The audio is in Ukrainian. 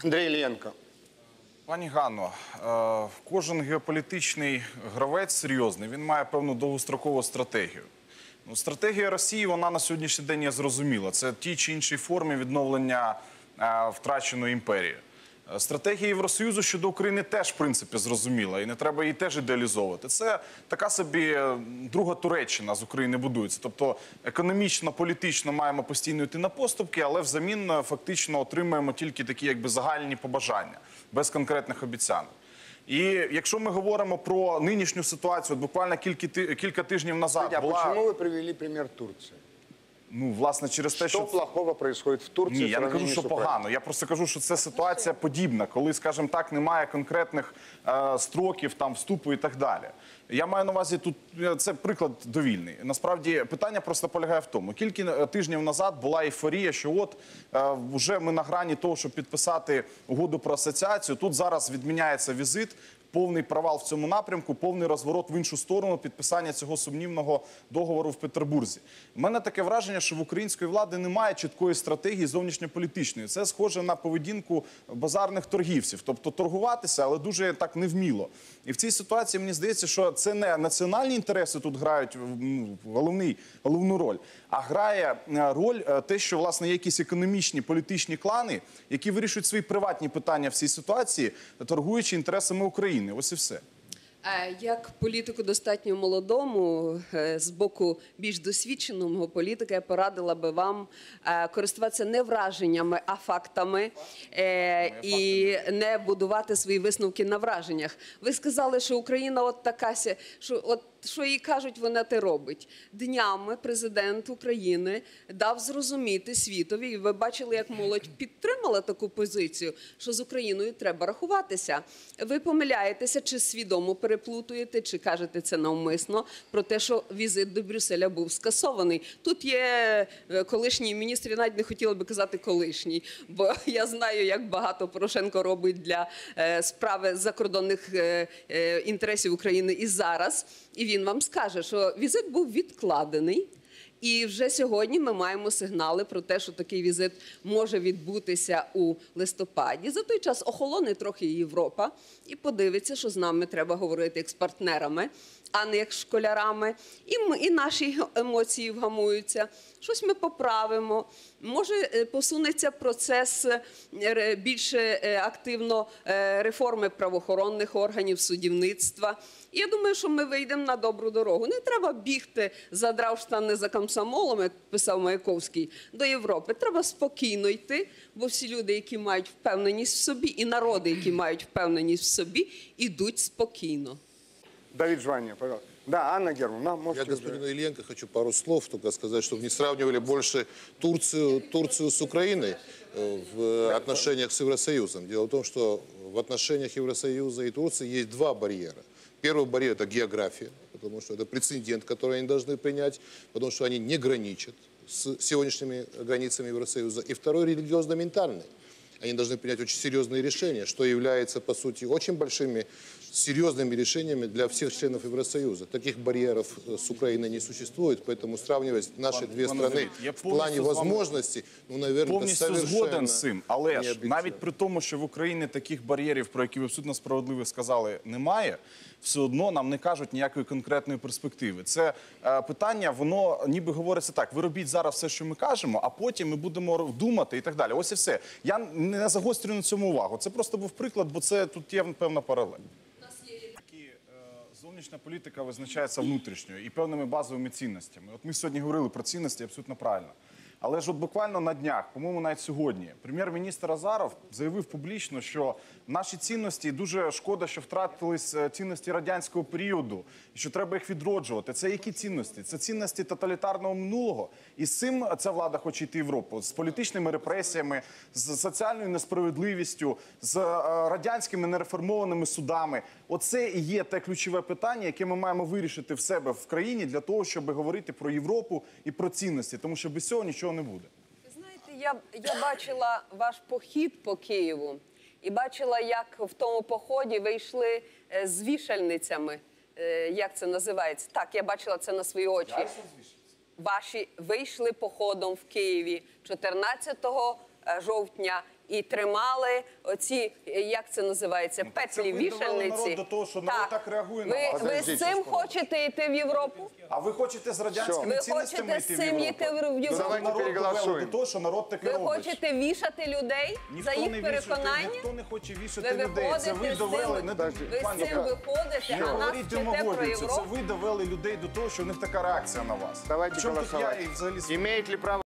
Андрій Іллєнко. Пані Ганно, кожен геополітичний гравець серйозний, він має певну довгострокову стратегію. Стратегія Росії, вона на сьогоднішній день є зрозуміла. Це в тій чи іншій формі відновлення втраченої імперії. Стратегія Євросоюзу щодо України теж, в принципі, зрозуміла. І не треба її теж ідеалізовувати. Це така собі друга Туреччина з України будується. Тобто економічно, політично маємо постійно йти на поступки, але взамін фактично отримуємо тільки такі якби загальні побажання, без конкретних обіцянок. І якщо ми говоримо про нинішню ситуацію, буквально кілька тижнів назад була... Чому ви привели примір Турції? Ну, власне, через те, що плохого происходит в Турції? Ні, я не кажу, що погано. Я просто кажу, що це ситуація подібна, коли, скажімо так, немає конкретних строків там вступу і так далі. Я маю на увазі тут, це приклад довільний. Насправді, питання просто полягає в тому. Кілька тижнів назад була ейфорія, що от вже ми на грані того, щоб підписати угоду про асоціацію. Тут зараз відміняється візит. Повний провал в цьому напрямку, повний розворот в іншу сторону, підписання цього сумнівного договору в Петербурзі. У мене таке враження, що в української влади немає чіткої стратегії зовнішньополітичної. Це схоже на поведінку базарних торгівців. Тобто торгуватися, але дуже так невміло. І в цій ситуації мені здається, що це не національні інтереси тут грають головну роль, а грає роль те, що, власне, є якісь економічні, політичні клани, які вирішують свої приватні питання в цій ситуації, торгуючи інтересами України. Ось і все. Як політику достатньо молодому, з боку більш досвідченого політика, я порадила би вам користуватися не враженнями, а фактами і не будувати свої висновки на враженнях. Ви сказали, що Україна от така, що їй кажуть, вона те робить. Днями президент України дав зрозуміти світові, і ви бачили, як молодь підтримала таку позицію, що з Україною треба рахуватися. Ви помиляєтеся, чи свідомо переплутуєте, чи кажете це навмисно, про те, що візит до Брюсселя був скасований. Тут є колишній міністр, я навіть не хотіла би казати колишній, бо я знаю, як багато Порошенко робить для справи закордонних інтересів України і зараз. І він вам скаже, що візит був відкладений. І вже сьогодні ми маємо сигнали про те, що такий візит може відбутися у листопаді. За той час охолоне трохи Європа і подивиться, що з нами треба говорити як з партнерами, а не як з школярами. І наші емоції вгамуються. Щось ми поправимо. Може посунеться процес більш активно реформи правоохоронних органів, судівництва. І я думаю, що ми вийдемо на добру дорогу. Не треба бігти, задрав штани за комсомолом, як писав Маяковський, до Європи. Треба спокійно йти, бо всі люди, які мають впевненість в собі, і народи, які мають впевненість в собі, ідуть спокійно. Давид Жванія, пожалуйста. Да, Анна Германовна, можете... Я господину Ильенко хочу пару слов только сказать, чтобы не сравнивали больше Турцию с Украиной в отношениях с Евросоюзом. Дело в том, что в отношениях Евросоюза и Турции есть два барьера. Первый барьер – это география, потому что это прецедент, который они должны принять, потому что они не граничат с сегодняшними границами Евросоюза. И второй – религиозно-ментальный. Они должны принять очень серьезные решения, что является, по сути, очень большими, серьезными решениями для всех членов Евросоюза. Таких барьеров с Украиной не существует, поэтому сравнивать наши две страны в плане возможностей, ну, наверное, это совершенно повністю згоден з цим, але ж навіть при тому, що в Україні таких бар'єрів, про які ви абсолютно справедливо сказали, немає, все одно нам не кажуть ніякої конкретної перспективи. Це питання, воно ніби говориться так, ви робіть зараз все, що ми кажемо, а потім ми будемо думати і так далі. Ось і все. Я не загострюю на цьому увагу. Це просто був приклад, бо це тут є певна паралель. Зовнішня політика визначається внутрішньою і певними базовими цінностями. От ми сьогодні говорили про цінності, абсолютно правильно. Але ж от буквально на днях, по-моєму, навіть сьогодні, прем'єр-міністр Азаров заявив публічно, що наші цінності, дуже шкода, що втратились цінності радянського періоду, і що треба їх відроджувати. Це які цінності? Це цінності тоталітарного минулого. І з цим ця влада хоче йти в Європу. З політичними репресіями, з соціальною несправедливістю, з радянськими нереформованими судами. Оце і є те ключове питання, яке ми маємо вирішити в себе в країні для того, щоб говорити про Європу і про цінності. Тому що без цього нічого не буде. Знаєте, я бачила ваш похід по Києву і бачила, як в тому поході ви йшли з вішальницями. Як це називається? Так, я бачила це на свої очі. Ваші вийшли походом в Києві 14 жовтня і тримали оці, як це називається, це петлі, ви довели народ вішальниці. до того, що народ так реагує на вас. Ви Подождіть, з цим секунду. хочете йти в Європу? А ви хочете з радянськими Ви цінностями хочете йти з в цим Європу? йти в Європу? Давайте Народ довели переголосуємо. до того, що народ таке Ви робить. хочете вішати людей за їх переконання? Ніхто не хоче вішати Ви людей. Це ви виходите з довели. цим, Не ви з цим виходите, не а нас говоріть вчите про демагогію. Це Європу? ви довели людей до того, що в них така реакція на вас. Давайте Причому тут я голосовать. і взагалі Имеет ли право